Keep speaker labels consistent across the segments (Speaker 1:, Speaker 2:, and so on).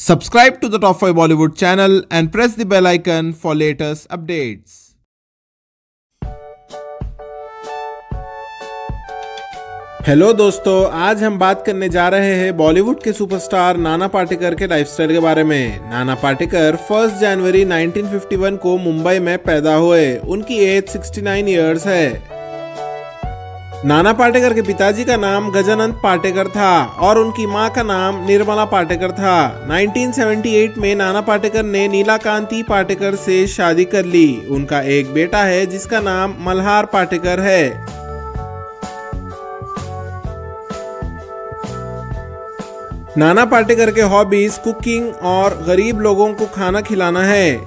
Speaker 1: Subscribe to the Top 5 Bollywood channel and press the bell icon for latest updates. Hello दोस्तों, आज हम बात करने जा रहे हैं बॉलीवुड के सुपरस्टार नाना पाटेकर के लाइफस्टाइल के बारे में। नाना पाटेकर 1 जनवरी 1951 को मुंबई में पैदा हुए। उनकी एज 69 इयर्स है। नाना पाटेकर के पिताजी का नाम गजानंद पाटेकर था और उनकी मां का नाम निर्मला पाटेकर था। 1978 में नाना पाटेकर ने नीलाकांति पाटेकर से शादी कर ली। उनका एक बेटा है जिसका नाम मल्हार पाटेकर है। नाना पाटेकर के हॉबीज कुकिंग और गरीब लोगों को खाना खिलाना है।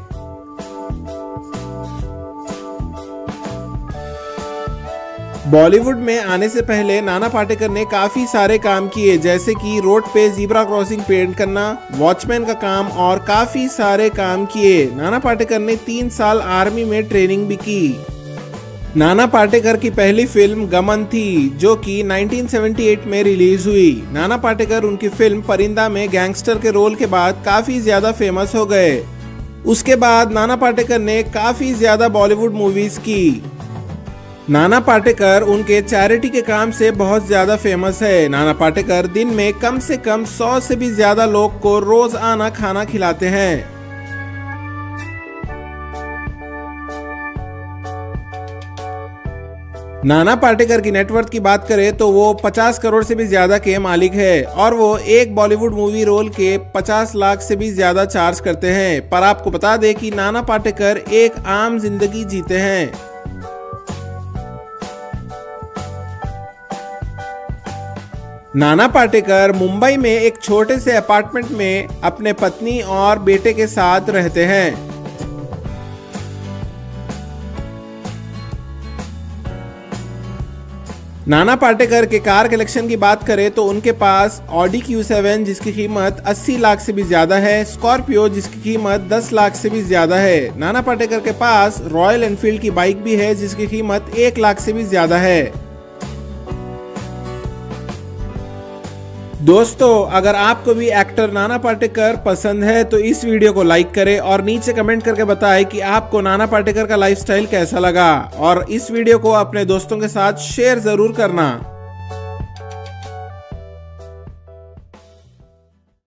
Speaker 1: बॉलीवुड में आने से पहले नाना पाटेकर ने काफी सारे काम किए, जैसे कि रोड पे जीब्रा क्रॉसिंग पेंट करना, वॉचमैन का काम और काफी सारे काम किए। नाना पाटेकर ने 3 साल आर्मी में ट्रेनिंग भी की। नाना पाटेकर की पहली फिल्म गमन थी, जो कि 1978 में रिलीज हुई। नाना पाटेकर उनकी फिल्म परिंदा में गैंगस्टर के रोल के बाद काफी ज्यादा फेमस हो गए। उसके बाद नाना पाटेकर ने काफी ज्यादा बॉलीवुड मूवीज की। नाना पाटेकर उनके चैरिटी के काम से बहुत ज्यादा फेमस है। नाना पाटेकर दिन में कम से कम 100 से भी ज्यादा लोग को रोजाना खाना खिलाते हैं। नाना पाटेकर की नेटवर्थ की बात करें तो वो 50 करोड़ से भी ज्यादा के मालिक है और वो एक बॉलीवुड मूवी रोल के 50 लाख से भी ज्यादा चार्ज करते हैं। पर आपको बता दें कि नाना पाटेकर एक आम जिंदगी जीते हैं। नाना पाटेकर मुंबई में एक छोटे से अपार्टमेंट में अपने पत्नी और बेटे के साथ रहते हैं। नाना पाटेकर के कार कलेक्शन की बात करें तो उनके पास ऑडी Q7 जिसकी कीमत 80 लाख से भी ज्यादा है, स्कॉर्पियो जिसकी कीमत 10 लाख से भी ज्यादा है। नाना पाटेकर के पास रॉयल एनफील्ड की बाइक भी है जिसकी कीमत 1 लाख से भी ज्यादा है। दोस्तों, अगर आपको भी एक्टर नाना पाटेकर पसंद है तो इस वीडियो को लाइक करें और नीचे कमेंट करके बताएं कि आपको नाना पाटेकर का लाइफस्टाइल कैसा लगा, और इस वीडियो को अपने दोस्तों के साथ शेयर जरूर करना।